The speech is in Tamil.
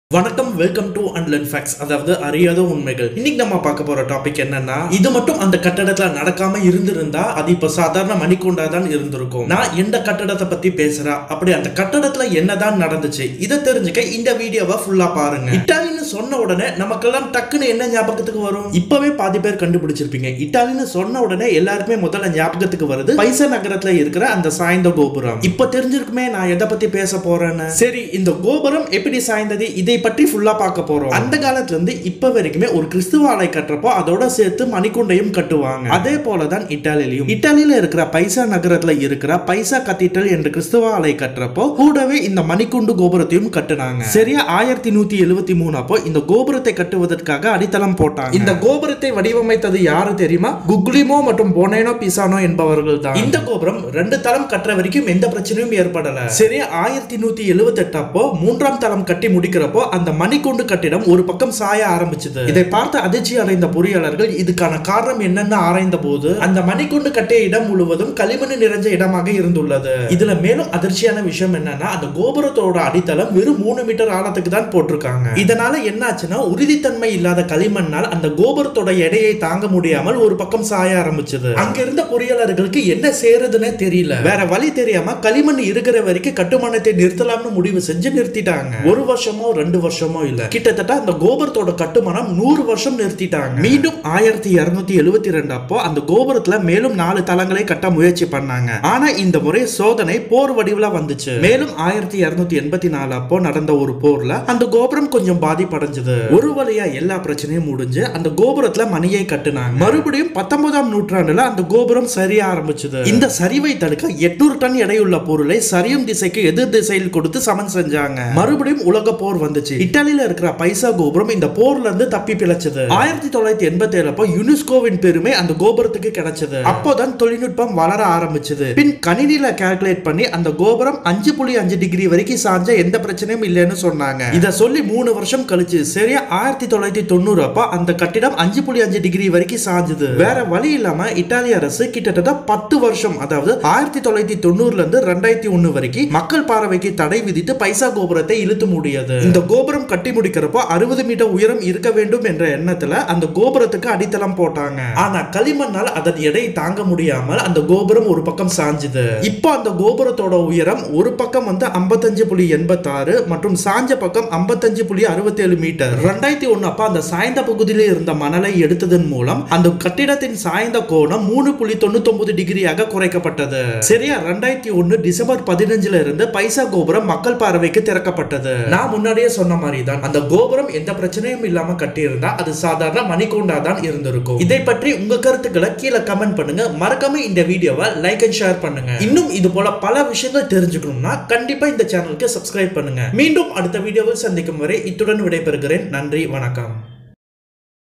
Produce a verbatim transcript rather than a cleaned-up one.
வணக்கம் வெல்கம் டு அன்லர்ன் ஃபேக்ட்ஸ் அதாவது அறியாத உண்மைகள். இன்னைக்கு நம்ம பார்க்க போற டாபிக் என்னன்னா, இது மட்டும் அந்த கட்டடத்துல நடக்காம இருந்திருந்தா அது இப்ப சாதாரண மணிக்கூண்டா தான் இருந்திருக்கும். நான் எந்த கட்டடத்தை பத்தி பேசுறா, அப்படி அந்த கட்டடத்துல என்னதான் நடந்துச்சு, இதை தெரிஞ்சுக்க இந்த வீடியோவை ஃபுல்லா பாருங்க. இட்டாலின்னு சொன்ன உடனே நமக்கெல்லாம் டக்குன்னு என்ன ஞாபகத்துக்கு வரும்? இப்பவே பாதி பேர் கண்டுபிடிச்சிருப்பீங்க. இட்டாலின்னு சொன்ன உடனே எல்லாருக்குமே முதல்ல ஞாபகத்துக்கு வருது பைசா நகரத்துல இருக்கிற அந்த சாய்ந்த கோபுரம். இப்ப தெரிஞ்சிருக்குமே நான் எதை பத்தி பேச போறேன்னு. சரி, இந்த கோபுரம் எப்படி சாய்ந்தது இதை பற்றி ஃபுல்லா பார்க்க போறோம். அந்த காலத்துல இருந்து இப்ப வரைக்குமே ஒரு கிறிஸ்துவ ஆலை கட்டுறப்போ அதோட சேர்த்து மணிக்கூண்டையும் கட்டுவாங்க. அதே போலதான் இட்டாலியிலும். இட்டாலியில இருக்கிற பைசா நகரத்துல இருக்கிற பைசா கத்தீட்ரல் என்ற கிறிஸ்துவ ஆலை கட்டுறப்போ கூடவே இந்த மணிக்கூண்டு கோபுரத்தையும் கட்டுனாங்க. சரியா ஆயிரத்தி நூத்தி எழுபத்தி மூணு அப்போ இந்த கோபுரத்தை கட்டுவதற்காக அடித்தளம் போட்டாங்க. இந்த கோபுரத்தை வடிவமைத்தது யாரு தெரியுமா? குக்லிமோ மற்றும் போனேனோ பிசானோ என்பவர்கள் தான். இந்த கோபுரம் ரெண்டு தளம் கட்டுற வரைக்கும் எந்த பிரச்சனையும் ஏற்படல. சரியா ஆயிரத்தி நூத்தி எழுபத்தி எட்டு அப்போ மூன்றாம் தளம் கட்டி முடிக்கிறப்போ அந்த மணிக்கூண்டு கட்டிடம் ஒரு பக்கம் சாய ஆரம்பிச்சது. இதை பார்த்து அதிர்ச்சி அடைந்த பொறியாளர்கள் இதுக்கான காரணம் என்னன்னு ஆராய்ந்த போது அந்த மணிக்கூண்டு கட்டிய இடம் முழுவதும் களிமண் நிறைஞ்ச இடமாக இருந்துள்ளது. இதுல மேலும் அதிர்ச்சியான விஷயம் என்னன்னா, அந்த கோபுரத்தோட அடித்தளம் வெறும் மூணு மீட்டர் ஆழத்துக்கு தான் போட்டிருக்காங்க. இதனால என்னாச்சுன்னா, உறுதித்தன்மை இல்லாத களிமண்ணால் அந்த கோபுரத்தோட எடையை தாங்க முடியாமல் ஒரு பக்கம் சாய ஆரம்பிச்சது. அங்க இருந்த பொறியாளர்களுக்கு என்ன செய்யறதுன்னு தெரியல. வேற வழி தெரியாம களிமண் இருக்கிற வரைக்கும் கட்டுமானத்தை நிறுத்தலாம்னு முடிவு செஞ்சு நிறுத்திட்டாங்க. ஒரு வருஷமோ ரெண்டு வருஷமோ இல்ல, கிட்டத்தட்ட அந்த கோபுரத்தோட கட்டுமானம் நூறு வருஷம் நிறுத்திட்டாங்க. மீண்டும் ஆயிரத்தி இருநூத்தி எழுபத்தி ரெண்டு அப்போ அந்த கோபுரத்துல மேலும் நாலு தளங்களை கட்ட முயற்சி பண்ணாங்க. ஆனா இந்த முறை சோதனை போர் வடிவுல வந்துச்சு. மேலும் ஆயிரத்தி இருநூத்தி எண்பத்தி நாலு அப்போ நடந்த ஒரு போர்ல அந்த கோபுரம் கொஞ்சம் பாதிப்படைஞ்சது. ஒரு வழியா எல்லா பிரச்சனையும் முடிஞ்சு அந்த கோபுரத்துல மணியை கட்டுனாங்க. மறுபடியும் பத்தொன்பதாம் நூற்றாண்டுல அந்த கோபுரம் சரிய ஆரம்பிச்சது. இந்த சரிவை தடுக்க எட்நூறு டன் எடையுள்ள பொருளை சரியும் திசைக்கு எதிர் திசையில் கொடுத்து சமன் செஞ்சாங்க. மறுபடியும் உலக போர் வந்துச்சு. இத்தாலியில இருக்கிற பைசா கோபுரம் இந்த போர்ல இருந்து தப்பி பிழைச்சது. ஆயிரத்தி தொள்ளாயிரத்தி எண்பத்தி ஏழு அப்போ யுனெஸ்கோவின் பெருமை அந்த கோபுரத்துக்கு கிடைச்சது. அப்போதான் தொழில்நுட்பம் வளர ஆரம்பிச்சது. பின் கணினியில கால்குலேட் பண்ணி அந்த கோபுரம் அஞ்சு புள்ளி அஞ்சு டிகிரி வரைக்கும் சாஞ்ச எந்த பிரச்சனையும் இல்லைன்னு சொன்னாங்க. இத சொல்லி மூணு வருஷம் கழிச்சு சரியா ஆயிரத்தி தொள்ளாயிரத்தி தொண்ணூறு அப்போ அந்த கட்டிடம் அஞ்சு புள்ளி அஞ்சு டிகிரி வரைக்கும் சாஞ்சது. வேற வழி இல்லாம இத்தாலிய அரசு கிட்டத்தட்ட பத்து வருஷம், அதாவது ஆயிரத்தி தொள்ளாயிரத்தி தொண்ணூறுல இருந்து ரெண்டாயிரத்தி ஒண்ணு வரைக்கும் மக்கள் பார்வைக்கு தடை விதித்து பைசா கோபுரத்தை இழுத்து மூடியது. இந்த கோபுரம் கட்டி முடிக்கிறப்போ அறுபது மீட்டர் உயரம் இருக்க வேண்டும் என்ற எண்ணத்துல அந்த கோபுரத்துக்கு அடித்தளம் போட்டாங்க. ஆனா களிமண்ணால் அதன் எடை தாங்க முடியாமல் அந்த கோபுரம் ஒரு பக்கம் சாஞ்சுது. இப்போ அந்த கோபுரத்தோட உயரம் ஒரு பக்கம் வந்து ஐம்பத்தஞ்சு புள்ளி எண்பத்தி ஆறு மற்றும் சாஞ்ச பக்கம் ஐம்பத்தஞ்சு புள்ளி அறுபத்தி ஏழு மீட்டர். ரெண்டாயிரத்தி ஒண்ணு அப்ப அந்த சாய்ந்த பகுதியில் இருந்த மணலை எடுத்ததன் மூலம் அந்த கட்டிடத்தின் சாய்ந்த கோணம் மூணு புள்ளி தொண்ணூத்தி ஒன்பது டிகிரியாக குறைக்கப்பட்டது. சரியா ரெண்டாயிரத்தி ஒண்ணு டிசம்பர் பதினஞ்சுல இருந்து பைசா கோபுரம் மக்கள் பார்வைக்கு திறக்கப்பட்டது. நான் முன்னாடியே சொன்ன மாதிரி தான் அந்த கோபுரம் எந்த பிரச்சனையும் இல்லாம கட்டி இருந்தா அது சாதாரண மணிக்கூண்டா தான் இருந்திருக்கும். இதை பற்றி உங்க கருத்துக்களை கீழே கமெண்ட் பண்ணுங்க. மறக்காம இந்த வீடியோவை லைக் அண்ட் ஷேர் பண்ணுங்க. இன்னும் இது போல பல விஷயங்கள் தெரிஞ்சுக்கணும்னா கண்டிப்பா இந்த சேனலுக்கு சப்ஸ்கிரைப் பண்ணுங்க. மீண்டும் அடுத்த வீடியோவில் சந்திக்கும் வரை இத்துடன் விடைபெறுகிறேன். நன்றி, வணக்கம்.